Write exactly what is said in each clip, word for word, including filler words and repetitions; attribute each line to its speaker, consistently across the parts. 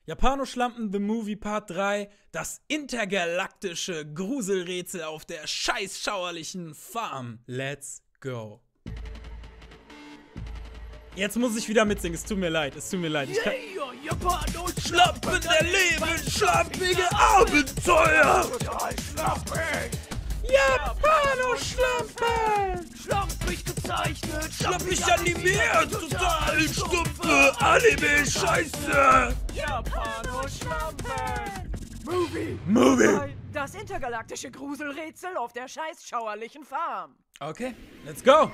Speaker 1: Japanoschlampen The Movie Part drei, das intergalaktische Gruselrätsel auf der scheißschauerlichen Farm. Let's go. Jetzt muss ich wieder mitsingen, es tut mir leid, es tut mir leid. Ich kann
Speaker 2: Yeah, Japanoschlampen
Speaker 1: erleben schlampige Abenteuer!
Speaker 2: Total schlampig!
Speaker 1: Japanoschlampen!
Speaker 2: Schlampig gezeichnet!
Speaker 1: Schlampig animiert! Total stumpfe Anime-Scheiße!
Speaker 2: Japanoschlampen! Movie!
Speaker 1: Movie!
Speaker 2: Das intergalaktische Gruselrätsel auf der scheißschauerlichen Farm.
Speaker 1: Okay, let's go!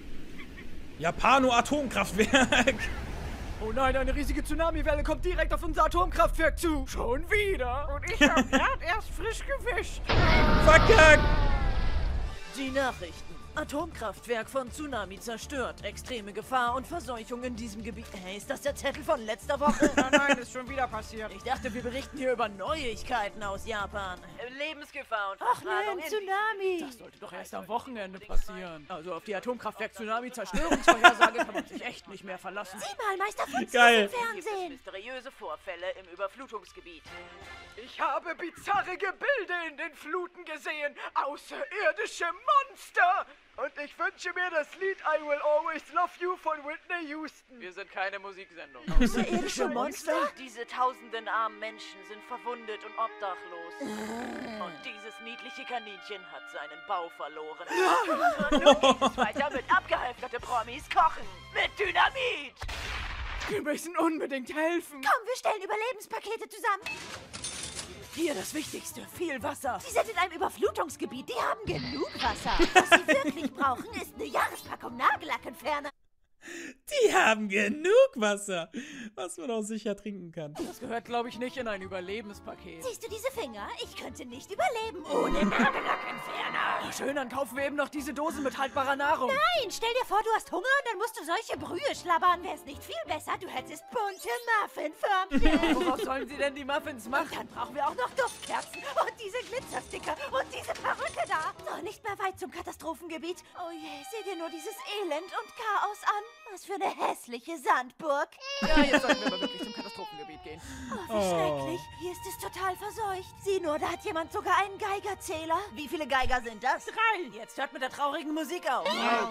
Speaker 1: Japano-Atomkraftwerk!
Speaker 2: Oh nein, eine riesige Tsunamiwelle kommt direkt auf unser Atomkraftwerk zu. Schon wieder. Und ich hab grad erst frisch gewischt.
Speaker 1: Verkackt!
Speaker 3: Die Nachrichten. Atomkraftwerk von Tsunami zerstört. Extreme Gefahr und Verseuchung in diesem Gebiet. Hey, ist das der Zettel von letzter Woche?
Speaker 2: Nein, nein, ist schon wieder passiert.
Speaker 3: Ich dachte, wir berichten hier über Neuigkeiten aus Japan. Lebensgefahr und
Speaker 4: Ach nein, Tsunami!
Speaker 2: Das sollte doch erst am Wochenende passieren. Also auf die Atomkraftwerk-Tsunami-Zerstörungsvorhersage kann man sich echt nicht mehr verlassen.
Speaker 4: Sieh mal, Meister Futzi
Speaker 1: Geil.
Speaker 4: im Fernsehen!
Speaker 3: Mysteriöse Vorfälle im Überflutungsgebiet.
Speaker 2: Ich habe bizarre Gebilde in den Fluten gesehen. Außerirdische Monster. Und ich wünsche mir das Lied I Will Always Love You von Whitney Houston. Wir sind keine Musiksendung.
Speaker 4: Außerirdische Monster?
Speaker 3: Diese tausenden armen Menschen sind verwundet und obdachlos. Und dieses niedliche Kaninchen hat seinen Bau verloren. Und nun geht es weiter mit abgehalfterte Promis kochen. Mit Dynamit!
Speaker 2: Wir müssen unbedingt helfen.
Speaker 4: Komm, wir stellen Überlebenspakete zusammen.
Speaker 3: Hier das Wichtigste, viel Wasser.
Speaker 4: Die sind in einem Überflutungsgebiet, die haben genug Wasser. Was sie wirklich brauchen, ist eine Jahrespackung Nagellackentferner.
Speaker 1: Die haben genug Wasser, was man auch sicher trinken kann.
Speaker 2: Das gehört, glaube ich, nicht in ein Überlebenspaket.
Speaker 4: Siehst du diese Finger? Ich könnte nicht überleben ohne Nagellackentferner.
Speaker 2: Schön, dann kaufen wir eben noch diese Dose mit haltbarer Nahrung.
Speaker 4: Nein, stell dir vor, du hast Hunger und dann musst du solche Brühe schlabbern. Wäre es nicht viel besser, du hättest bunte Muffinförmchen.
Speaker 2: Woraus sollen sie denn die Muffins machen?
Speaker 4: Dann brauchen wir auch noch Duftkerzen und diese Glitzersticker und diese Perücke da. So, nicht mehr weit zum Katastrophengebiet. Oh je, seht ihr nur dieses Elend und Chaos an? Was für eine hässliche Sandburg.
Speaker 2: Ja, jetzt sollten wir mal wirklich zum Katastrophengebiet gehen.
Speaker 4: Oh, wie
Speaker 1: Oh.
Speaker 4: schrecklich. Hier ist es total verseucht. Sieh nur, da hat jemand sogar einen Geigerzähler.
Speaker 3: Wie viele Geiger sind das? Drei. Jetzt hört mit der traurigen Musik auf.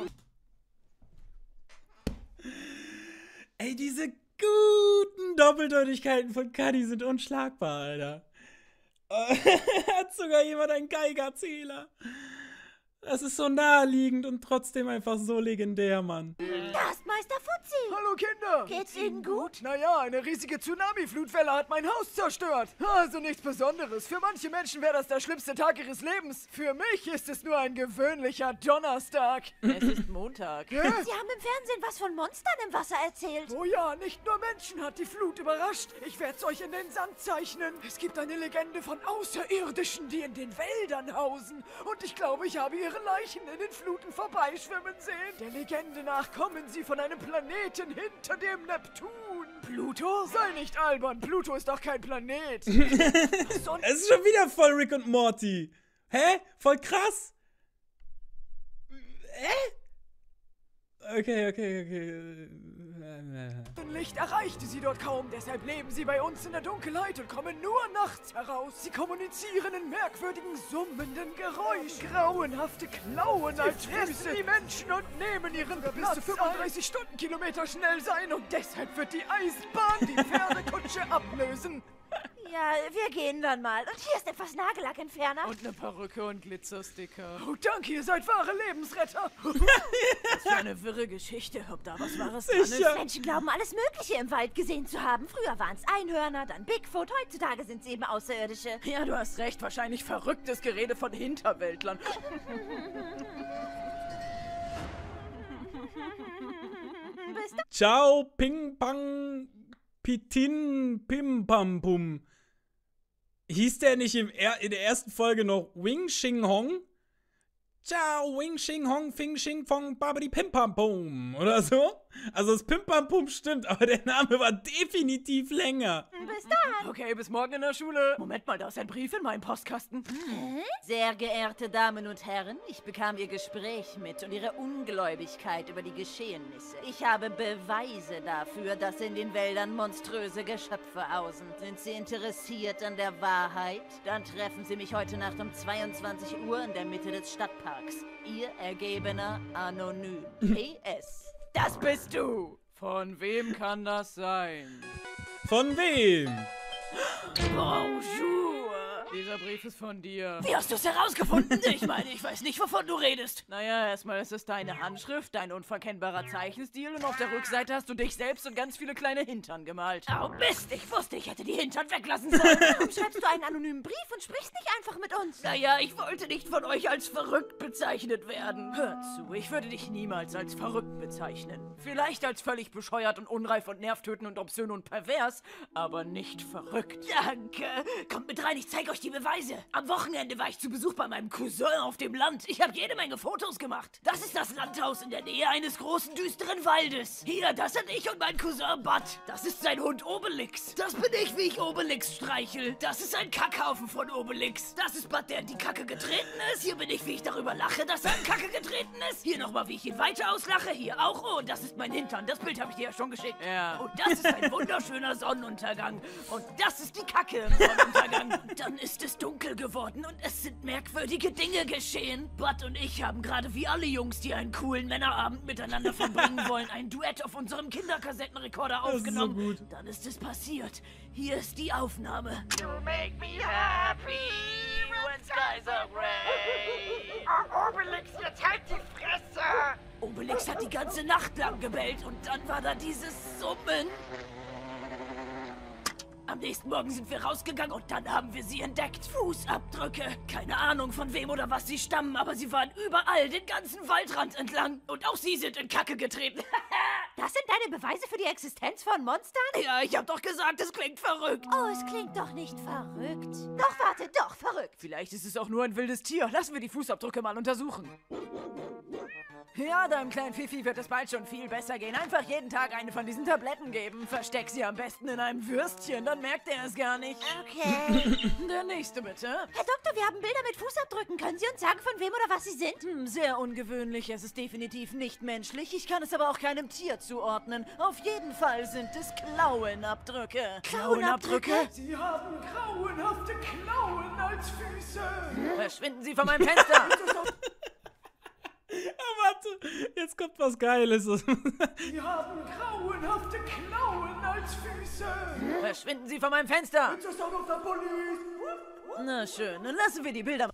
Speaker 1: Ey, diese guten Doppeldeutigkeiten von Cuddy sind unschlagbar, Alter. Hat sogar jemand einen Geigerzähler. Das ist so naheliegend und trotzdem einfach so legendär, Mann.
Speaker 4: Da ist Meister Futzi.
Speaker 2: Hallo Kinder!
Speaker 4: Geht's Ihnen gut?
Speaker 2: Naja, eine riesige Tsunami-Flutwelle hat mein Haus zerstört. Also nichts Besonderes. Für manche Menschen wäre das der schlimmste Tag ihres Lebens. Für mich ist es nur ein gewöhnlicher Donnerstag.
Speaker 3: Es ist Montag.
Speaker 4: Sie haben im Fernsehen was von Monstern im Wasser erzählt.
Speaker 2: Oh ja, nicht nur Menschen hat die Flut überrascht. Ich werde es euch in den Sand zeichnen. Es gibt eine Legende von Außerirdischen, die in den Wäldern hausen. Und ich glaube, ich habe ihre Leichen in den Fluten vorbeischwimmen sehen. Der Legende nach kommen sie von einem Planeten hinter dem Neptun. Pluto? Sei nicht albern, Pluto ist doch kein Planet. Was soll
Speaker 1: Es ist schon wieder voll Rick und Morty. Hä? Voll krass. Hä? Okay, okay, okay.
Speaker 2: Licht erreichte sie dort kaum, deshalb leben sie bei uns in der Dunkelheit und kommen nur nachts heraus. Sie kommunizieren in merkwürdigen, summenden Geräuschen. Grauenhafte Klauen als Füße die Menschen und nehmen ihren Platz. Bis zu fünfunddreißig Stundenkilometer schnell sein und deshalb wird die Eisenbahn die Pferdekutsche ablösen.
Speaker 4: Ja, wir gehen dann mal. Und hier ist etwas Nagellackentferner.
Speaker 2: Und eine Perücke und Glitzersticker. Oh, danke, ihr seid wahre Lebensretter.
Speaker 3: Was für eine wirre Geschichte, ob da was Wahres dran ist.
Speaker 1: Sicher.
Speaker 4: Menschen glauben, alles Mögliche im Wald gesehen zu haben. Früher waren es Einhörner, dann Bigfoot. Heutzutage sind es eben Außerirdische.
Speaker 3: Ja, du hast recht, wahrscheinlich verrücktes Gerede von Hinterwäldlern.
Speaker 4: Bis dann.
Speaker 1: Ciao, Ping Pang, Pitin, Pim Pam Pum. Hieß der nicht im er in der ersten Folge noch Wing Shing Hong? Ciao, Wing Shing Hong Fing Shing Fong Babidi Pim Pam Pum oder so. Also das Pim Pam Pum stimmt, aber der Name war definitiv länger.
Speaker 4: Bis dann.
Speaker 2: Okay, bis morgen in der Schule. Moment mal, da ist ein Brief in meinem Postkasten.
Speaker 3: Sehr geehrte Damen und Herren, ich bekam Ihr Gespräch mit und Ihre Ungläubigkeit über die Geschehnisse. Ich habe Beweise dafür, dass in den Wäldern monströse Geschöpfe hausen. Sind Sie interessiert an der Wahrheit? Dann treffen Sie mich heute Nacht um zweiundzwanzig Uhr in der Mitte des Stadtparks. Ihr Ergebener Anonym. P S
Speaker 2: Das bist du. Von wem kann das sein?
Speaker 1: Von wem?
Speaker 2: Bonjour. Dieser Brief ist von dir.
Speaker 3: Wie hast du es herausgefunden? Ich meine, ich weiß nicht, wovon du redest.
Speaker 2: Naja, erstmal ist es deine Handschrift, dein unverkennbarer Zeichenstil und auf der Rückseite hast du dich selbst und ganz viele kleine Hintern gemalt.
Speaker 3: Oh Mist, ich wusste, ich hätte die Hintern weglassen sollen.
Speaker 4: Warum schreibst du einen anonymen Brief und sprichst nicht einfach mit uns?
Speaker 3: Naja, ich wollte nicht von euch als verrückt bezeichnet werden.
Speaker 2: Hör zu, ich würde dich niemals als verrückt bezeichnen. Vielleicht als völlig bescheuert und unreif und nervtötend und obszön und pervers, aber nicht verrückt.
Speaker 3: Danke. Kommt mit rein, ich zeige euch die Beweise. Am Wochenende war ich zu Besuch bei meinem Cousin auf dem Land. Ich habe jede Menge Fotos gemacht. Das ist das Landhaus in der Nähe eines großen, düsteren Waldes. Hier, das sind ich und mein Cousin Bud. Das ist sein Hund Obelix. Das bin ich, wie ich Obelix streichel. Das ist ein Kackhaufen von Obelix. Das ist Bud, der in die Kacke getreten ist. Hier bin ich, wie ich darüber lache, dass er in Kacke getreten ist. Hier nochmal, wie ich ihn weiter auslache. Hier auch. Oh, und das ist mein Hintern. Das Bild habe ich dir ja schon geschickt.
Speaker 2: Ja.
Speaker 3: Und das ist ein wunderschöner Sonnenuntergang. Und das ist die Kacke im Sonnenuntergang. Und dann ist es dunkel geworden und es sind merkwürdige Dinge geschehen. Bud und ich haben gerade wie alle Jungs, die einen coolen Männerabend miteinander verbringen wollen, ein Duett auf unserem Kinderkassettenrekorder
Speaker 1: Das ist so
Speaker 3: aufgenommen.
Speaker 1: gut.
Speaker 3: Dann ist es passiert. Hier ist die Aufnahme.
Speaker 5: You make me happy when skies are gray. Oh, Obelix, jetzt halt die Fresse!
Speaker 3: Obelix hat die ganze Nacht lang gebellt und dann war da dieses Summen. Am nächsten Morgen sind wir rausgegangen und dann haben wir sie entdeckt. Fußabdrücke. Keine Ahnung, von wem oder was sie stammen, aber sie waren überall, den ganzen Waldrand entlang. Und auch sie sind in Kacke getreten.
Speaker 4: Das sind deine Beweise für die Existenz von Monstern?
Speaker 3: Ja, ich hab doch gesagt, es klingt verrückt.
Speaker 4: Oh, es klingt doch nicht verrückt. Doch, warte, doch, verrückt.
Speaker 2: Vielleicht ist es auch nur ein wildes Tier. Lassen wir die Fußabdrücke mal untersuchen. Ja, deinem kleinen Fifi wird es bald schon viel besser gehen. Einfach jeden Tag eine von diesen Tabletten geben. Versteck sie am besten in einem Würstchen, dann merkt er es gar nicht.
Speaker 4: Okay.
Speaker 2: Der nächste bitte.
Speaker 4: Herr Doktor, wir haben Bilder mit Fußabdrücken. Können Sie uns sagen, von wem oder was sie sind?
Speaker 3: Hm, sehr ungewöhnlich. Es ist definitiv nicht menschlich. Ich kann es aber auch keinem Tier zuordnen. Auf jeden Fall sind es Klauenabdrücke.
Speaker 4: Klauenabdrücke?
Speaker 2: Sie haben grauenhafte Klauen als Füße.
Speaker 3: Verschwinden Sie von meinem Fenster!
Speaker 1: Ah, warte, jetzt kommt was Geiles.
Speaker 2: Sie haben grauenhafte Klauen als Füße.
Speaker 3: Verschwinden Sie von meinem Fenster!
Speaker 2: It's a son of the police.
Speaker 3: Na schön, dann lassen wir die Bilder.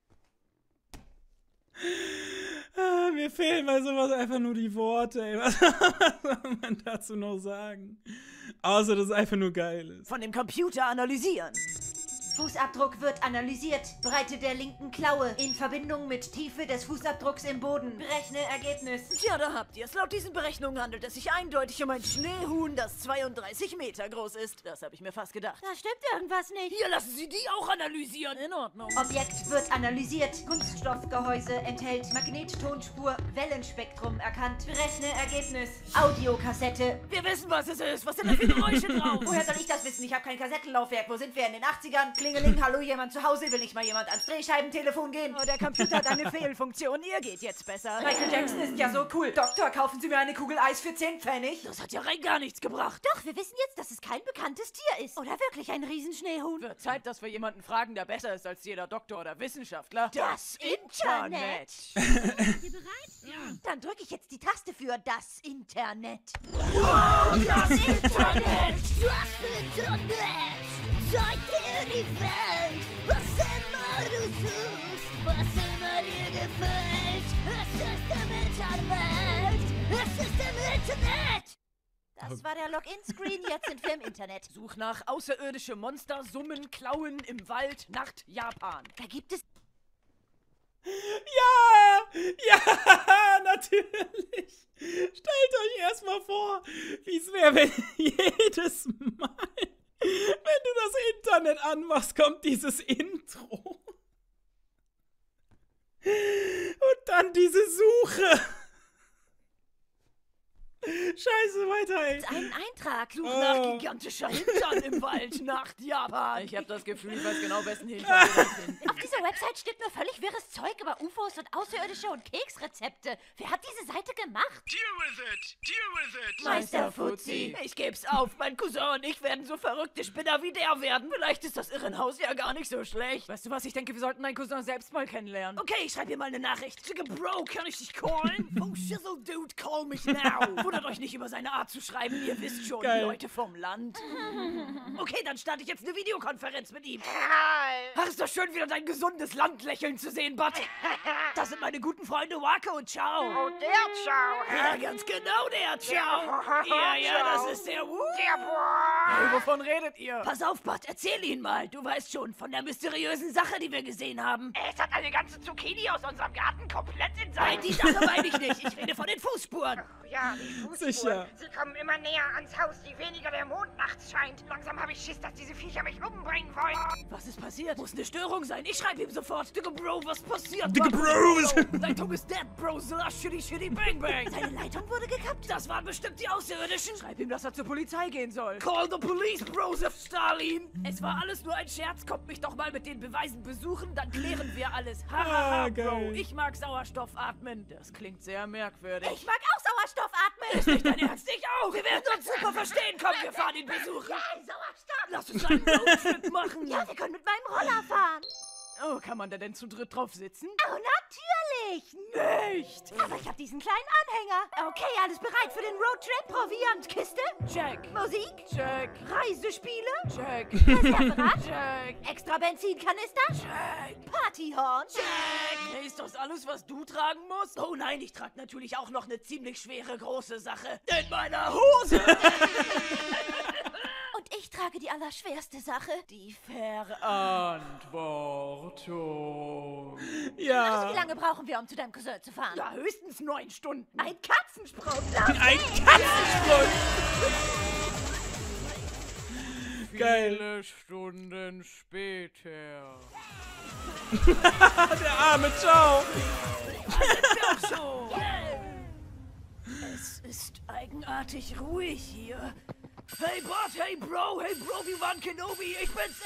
Speaker 1: Ah, mir fehlen bei sowas einfach nur die Worte, ey. Was soll man dazu noch sagen? Außer, dass es einfach nur geil ist.
Speaker 3: Von dem Computer analysieren.
Speaker 4: Fußabdruck wird analysiert. Breite der linken Klaue in Verbindung mit Tiefe des Fußabdrucks im Boden. Berechne Ergebnis.
Speaker 3: Tja, da habt ihr es. Laut diesen Berechnungen handelt es sich eindeutig um ein Schneehuhn, das zweiunddreißig Meter groß ist. Das habe ich mir fast gedacht.
Speaker 4: Da stimmt irgendwas nicht.
Speaker 3: Hier lassen Sie die auch analysieren. In Ordnung.
Speaker 4: Objekt wird analysiert. Kunststoffgehäuse enthält Magnettonspur, Wellenspektrum erkannt. Berechne Ergebnis. Audiokassette.
Speaker 3: Wir wissen, was es ist. Was sind da für Geräusche drauf?
Speaker 4: Woher soll ich das wissen? Ich habe kein Kassettenlaufwerk. Wo sind wir? In den achtzigern? Klingeling, hallo, jemand zu Hause? Will nicht mal jemand ans Drehscheibentelefon gehen?
Speaker 3: Oh, der Computer hat eine Fehlfunktion. Ihr geht jetzt besser.
Speaker 4: Michael Jackson ist ja so cool. Doktor, kaufen Sie mir eine Kugel Eis für zehn Pfennig?
Speaker 3: Das hat ja rein gar nichts gebracht.
Speaker 4: Doch, wir wissen jetzt, dass es kein bekanntes Tier ist. Oder wirklich ein Riesenschneehuhn.
Speaker 2: Wird Zeit, dass wir jemanden fragen, der besser ist als jeder Doktor oder Wissenschaftler.
Speaker 4: Das Internet.
Speaker 2: Internet.
Speaker 4: Ihr bereit? Ja. Dann drücke ich jetzt die Taste für das Internet.
Speaker 3: Das Internet!
Speaker 4: Das Internet! Zeig dir die Welt! Was immer du suchst, was immer dir gefällt. Es ist im Internet! Es ist im Internet! Das war der Login-Screen, jetzt sind wir im Internet.
Speaker 2: Such nach außerirdische Monster, Summen, Klauen im Wald, Nacht, Japan.
Speaker 4: Da gibt es...
Speaker 1: Ja! Ja, natürlich! Stellt euch erstmal vor, wie es wäre, wenn jedes Mal, wenn du das Internet anmachst, kommt dieses Intro. Dann diese Suche. Scheiße, weiter, ey.
Speaker 4: Einen Eintrag.
Speaker 2: Such
Speaker 1: Oh.
Speaker 2: nach gigantischer Hintern im Wald nach Japan. Ich habe das Gefühl, ich weiß genau, wessen Hintern wir finden.
Speaker 4: Auf dieser Website steht nur völlig wirres Zeug über U F Os und Außerirdische und Keksrezepte. Wer hat diese Seite gemacht?
Speaker 5: Deal with it! Deal with it!
Speaker 4: Meister Fuzzi.
Speaker 2: Ich geb's auf, mein Cousin und ich werden so verrückte Spinner wie der werden. Vielleicht ist das Irrenhaus ja gar nicht so schlecht. Weißt du was, ich denke, wir sollten deinen Cousin selbst mal kennenlernen. Okay, ich schreibe dir mal eine Nachricht. Chicka Bro, kann ich dich callen? Oh, Shizzle Dude, call mich now. Wundert euch nicht über seine Art zu schreiben, ihr wisst schon,
Speaker 1: Geil.
Speaker 2: die Leute vom Land. Okay, dann starte ich jetzt eine Videokonferenz mit ihm.
Speaker 5: Hi!
Speaker 2: Ach, ist doch schön, wieder dein gesundes Landlächeln zu sehen, Bud. Das sind meine guten Freunde Wako und Ciao.
Speaker 5: Oh, der Ciao!
Speaker 2: Ja, ganz genau, der Ciao. Ja, ja, das ist der Wu.
Speaker 5: Der Boy!
Speaker 2: Hey, wovon redet ihr? Pass auf, Bud, erzähl ihn mal. Du weißt schon, von der mysteriösen Sache, die wir gesehen haben.
Speaker 5: Es hat eine ganze Zucchini aus unserem Garten komplett in
Speaker 2: Nein,
Speaker 5: seinen...
Speaker 2: die Sache meine ich nicht. Ich rede von den Fußspuren.
Speaker 5: Ja, die Fußspuren.
Speaker 1: Sicher.
Speaker 5: Sie kommen immer näher ans Haus, je weniger der Mond nachts scheint. Langsam habe ich Schiss, dass diese Viecher mich umbringen wollen.
Speaker 2: Was ist passiert? Muss eine Störung sein. Ich schreibe ihm sofort. Digga Bro, was passiert?
Speaker 1: Digga
Speaker 2: Bro,
Speaker 1: Bro.
Speaker 2: Leitung ist dead, Bro. Slash, shitty, shitty, bang, bang.
Speaker 4: Seine Leitung wurde gekappt.
Speaker 2: Das waren bestimmt die Außerirdischen. Schreib ihm, dass er zur Polizei gehen soll. Call the police, Broseph Stalin. Es war alles nur ein Scherz. Kommt mich doch mal mit den Beweisen besuchen, dann klären wir alles. Hahaha,
Speaker 1: Ah,
Speaker 2: Bro.
Speaker 1: geil.
Speaker 2: Ich mag Sauerstoff atmen. Das klingt sehr merkwürdig.
Speaker 4: Ich mag auch Sauerstoff atmen.
Speaker 2: Ist nicht dein Ernst? Ich auch. Wir werden uns super verstehen. Komm, wir fahren ihn besuchen.
Speaker 4: Sauerstoff.
Speaker 2: Lass uns einen Roadtrip machen.
Speaker 4: Ja, wir können mit meinem Roller fahren.
Speaker 2: Oh, kann man da denn zu dritt drauf sitzen?
Speaker 4: Oh, natürlich.
Speaker 2: Nicht.
Speaker 4: Aber ich habe diesen kleinen Anhänger. Okay, alles bereit für den Roadtrip? Proviantkiste?
Speaker 2: Check.
Speaker 4: Musik?
Speaker 2: Check.
Speaker 4: Reisespiele?
Speaker 2: Check.
Speaker 4: Reserverad?
Speaker 2: Check.
Speaker 4: Extra Benzinkanister?
Speaker 2: Check.
Speaker 4: Partyhorn?
Speaker 2: Hey, ist das alles, was du tragen musst? Oh nein, ich trage natürlich auch noch eine ziemlich schwere, große Sache in meiner Hose.
Speaker 4: Und ich trage die allerschwerste Sache.
Speaker 2: Die Verantwortung.
Speaker 4: Also wie
Speaker 1: Ja.
Speaker 4: lange brauchen wir, um zu deinem Cousin zu fahren?
Speaker 2: Ja, höchstens neun Stunden.
Speaker 4: Ein Katzensprung.
Speaker 1: Ein Katzensprung. Geil.
Speaker 2: Viele Stunden später.
Speaker 1: Der arme Ciao.
Speaker 2: Doch schon. Es ist eigenartig ruhig hier. Hey Bot, hey Bro, hey Bro, Obi-Wan Kenobi, ich bin's.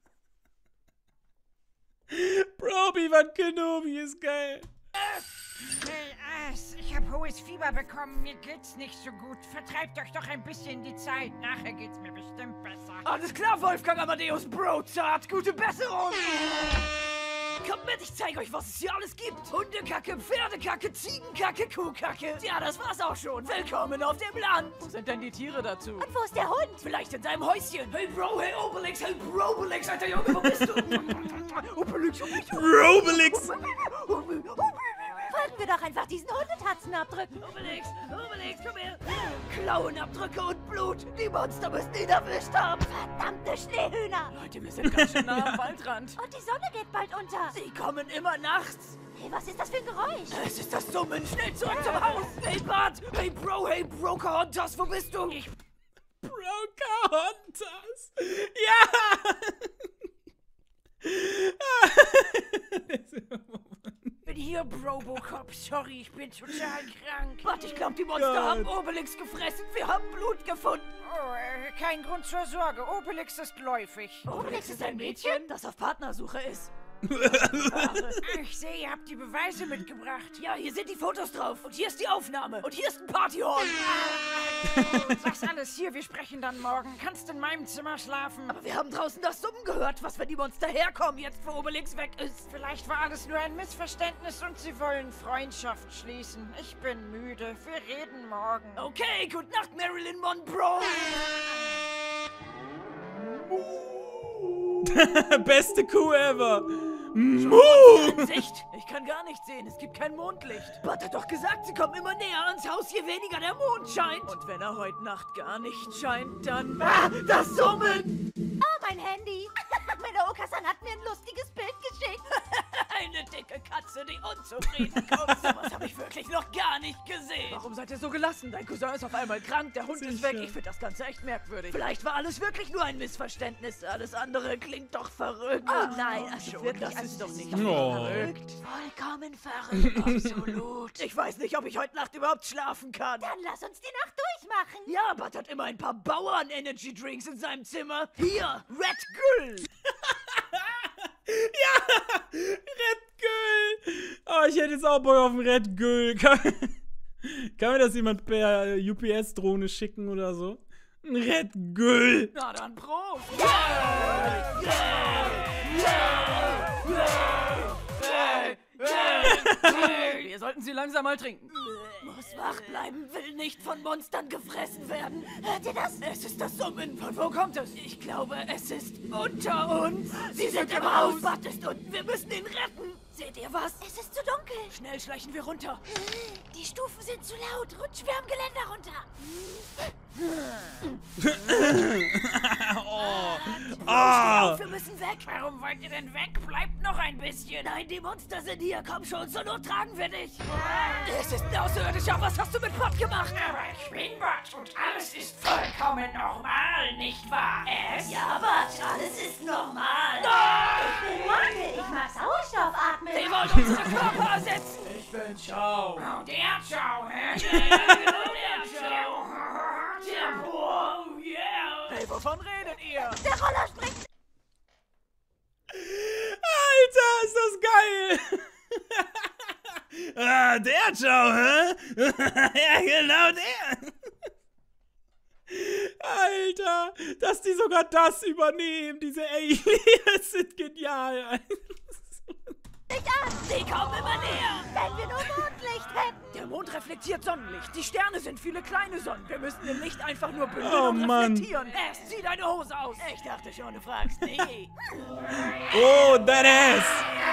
Speaker 1: Bro, Obi-Wan Kenobi ist geil.
Speaker 6: Hey Ass, ich hab hohes Fieber bekommen, mir geht's nicht so gut. Vertreibt euch doch ein bisschen die Zeit, nachher geht's mir bestimmt besser.
Speaker 2: Alles klar, Wolfgang Amadeus Bro, zart, gute Besserung. Kommt mit, ich zeige euch, was es hier alles gibt. Hundekacke, Pferdekacke, Ziegenkacke, Kuhkacke. Ja, das war's auch schon. Willkommen auf dem Land. Wo sind denn die Tiere dazu?
Speaker 4: Und wo ist der Hund?
Speaker 2: Vielleicht in deinem Häuschen. Hey Bro, hey Obelix, hey Brobelix, alter Junge, wo bist du? Obelix, Obelix,
Speaker 1: Robelix.
Speaker 4: Folgen wir doch einfach diesen Hundetatzen abdrücken.
Speaker 2: Obelix, Obelix, komm her. Klauenabdrücke und Blut. Die Monster müssen ihn erwischt haben.
Speaker 4: Verdammte Schneehühner.
Speaker 2: Leute, wir sind ganz schön nah am Waldrand.
Speaker 4: Und die Sonne geht bald unter.
Speaker 2: Sie kommen immer nachts.
Speaker 4: Hey, was ist das für ein Geräusch?
Speaker 2: Es ist das Summen. Schnell zurück zum Haus. Hey Bart, hey Bro, hey Brokerhunters, wo bist du? Ich
Speaker 1: Pocahontas. Ja.
Speaker 2: bin hier, Brobocop. Sorry, ich bin total krank. Warte, ich glaube, die Monster
Speaker 1: Gott.
Speaker 2: haben Obelix gefressen. Wir haben Blut gefunden.
Speaker 6: Oh, äh, kein Grund zur Sorge, Obelix ist läufig.
Speaker 2: Obelix ist ein Mädchen, das auf Partnersuche ist.
Speaker 6: Ich sehe, ihr habt die Beweise mitgebracht.
Speaker 2: Ja, hier sind die Fotos drauf. Und hier ist die Aufnahme. Und hier ist ein Partyhorn.
Speaker 6: Sag's alles hier, wir sprechen dann morgen. Kannst in meinem Zimmer schlafen.
Speaker 2: Aber wir haben draußen das Summen gehört. Was, wenn die Monster herkommen, jetzt wo Obelix weg ist?
Speaker 6: Vielleicht war alles nur ein Missverständnis und sie wollen Freundschaft schließen. Ich bin müde. Wir reden morgen.
Speaker 2: Okay, gute Nacht, Marilyn Monroe.
Speaker 1: Beste Kuh ever.
Speaker 2: Sicht? Ich kann gar nicht sehen. Es gibt kein Mondlicht. Bart hat doch gesagt, sie kommen immer näher ans Haus, je weniger der Mond scheint. Und wenn er heute Nacht gar nicht scheint, dann... Ah, das Summen!
Speaker 4: Oh, mein Handy. Meine Okasan hat mir ein lustiges Bild geschickt.
Speaker 2: Eine dicke Katze, die unzufrieden kommt. Sowas habe ich wirklich noch gar nicht
Speaker 3: nicht gesehen.
Speaker 2: Warum seid ihr so gelassen? Dein Cousin ist auf einmal krank, der Hund ist weg.
Speaker 1: Sicher.
Speaker 2: Ich finde das Ganze echt merkwürdig.
Speaker 3: Vielleicht war alles wirklich nur ein Missverständnis. Alles andere klingt doch verrückt.
Speaker 4: Oh nein, also
Speaker 2: schon,
Speaker 4: wirklich,
Speaker 2: das
Speaker 4: also
Speaker 2: ist doch nicht
Speaker 1: Oh.
Speaker 2: verrückt.
Speaker 3: Vollkommen verrückt. Absolut.
Speaker 2: Ich weiß nicht, ob ich heute Nacht überhaupt schlafen kann.
Speaker 4: Dann lass uns die Nacht durchmachen.
Speaker 2: Ja, Bud hat immer ein paar Bauern-Energy-Drinks in seinem Zimmer. Hier, Red Gull.
Speaker 1: Ja! Red Gull! Oh, ich hätte jetzt auch Bock auf einen Red Gull. Kann, kann mir das jemand per U P S-Drohne schicken oder so? Ein Red Gull!
Speaker 2: Na dann, Prost. Wir sollten sie langsam mal trinken.
Speaker 3: Muss wach bleiben, will nicht von Monstern gefressen werden.
Speaker 4: Hört ihr das?
Speaker 2: Es ist das Summen. Von wo kommt es?
Speaker 3: Ich glaube, es ist...
Speaker 2: Unter uns.
Speaker 3: Sie sind im Haus. Bud ist unten. Wir müssen ihn retten.
Speaker 4: Seht ihr was? Es ist zu dunkel.
Speaker 2: Schnell schleichen wir runter.
Speaker 4: Die Stufen sind zu laut. Rutschen wir am Geländer runter.
Speaker 1: Ah!
Speaker 3: Wir müssen weg.
Speaker 6: Warum wollt ihr denn weg? Bleibt noch ein bisschen.
Speaker 3: Nein, die Monster sind hier. Komm schon, zur Not tragen wir dich.
Speaker 2: Es ist ein Außerirdischer. Was hast du mit Bud gemacht?
Speaker 6: Aber ich bin Bud und alles ist vollkommen normal, nicht wahr, es?
Speaker 3: Ja, Bud, alles ist normal.
Speaker 4: Ich bin Morte. Ich mag Sauerstoff atmen.
Speaker 2: Sie wollen unsere Körper ersetzen.
Speaker 5: Ich bin Ciao.
Speaker 6: Oh, der Ciao, hä?
Speaker 3: Der Ciao.
Speaker 6: Der Boah, yeah.
Speaker 2: Hey, wovon redet ihr?
Speaker 4: Der Roller springt.
Speaker 1: Alter, ist das geil! Ah, der Ciao, hä? Ja, genau der! Alter, dass die sogar das übernehmen, diese Aliens sind genial.
Speaker 3: Sie kommen immer näher.
Speaker 4: Wenn wir nur Mondlicht hätten.
Speaker 2: Der Mond reflektiert Sonnenlicht. Die Sterne sind viele kleine Sonnen. Wir müssen im Licht einfach nur bündeln
Speaker 1: Oh,
Speaker 2: und
Speaker 1: Mann.
Speaker 2: reflektieren. Es, zieh deine Hose aus.
Speaker 3: Ich dachte schon, du fragst nie.
Speaker 1: Oh, that ass!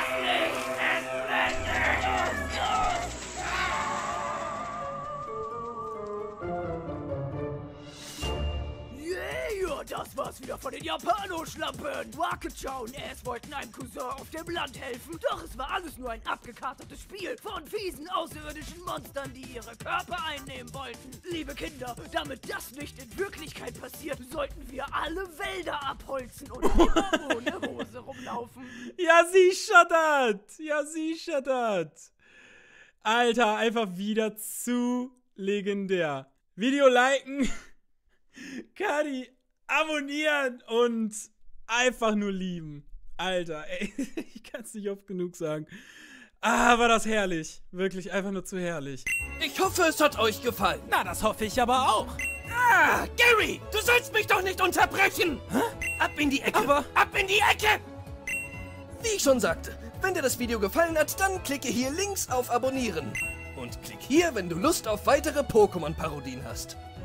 Speaker 2: Yeah, das war's wieder von den Japanoschlampen. Wakachao und es wollten einem Cousin auf dem Land helfen. Doch es war alles nur ein abgekatertes Spiel von fiesen außerirdischen Monstern, die ihre Körper einnehmen wollten. Liebe Kinder, damit das nicht in Wirklichkeit passiert, sollten wir alle Wälder abholzen und immer ohne Hose rumlaufen.
Speaker 1: Ja, sicher das! Ja, sicher das! Alter, einfach wieder zu legendär. Video liken, Kadi abonnieren und einfach nur lieben. Alter, ey, ich kann es nicht oft genug sagen. Ah, war das herrlich. Wirklich einfach nur zu herrlich.
Speaker 7: Ich hoffe, es hat euch gefallen.
Speaker 5: Na, das hoffe ich aber auch.
Speaker 7: Ah, Gary, du sollst mich doch nicht unterbrechen. Hä? Ab in die Ecke.
Speaker 5: Aber-
Speaker 7: Ab in die Ecke! Wie ich schon sagte, wenn dir das Video gefallen hat, dann klicke hier links auf Abonnieren. Und klick hier, wenn du Lust auf weitere Pokémon-Parodien hast.